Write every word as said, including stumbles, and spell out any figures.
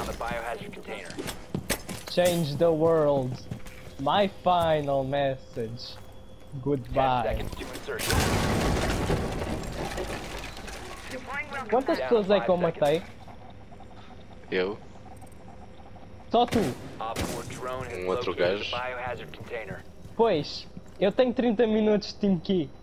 found the biohazard container. Change the world. My final message. Goodbye. Ten seconds to insertion. Quantas pessoas é que eu matei? Eu, Só tu. Op four drone has Um outro located gajo. the biohazard container. Pois, eu tenho trinta minutos de Team Key.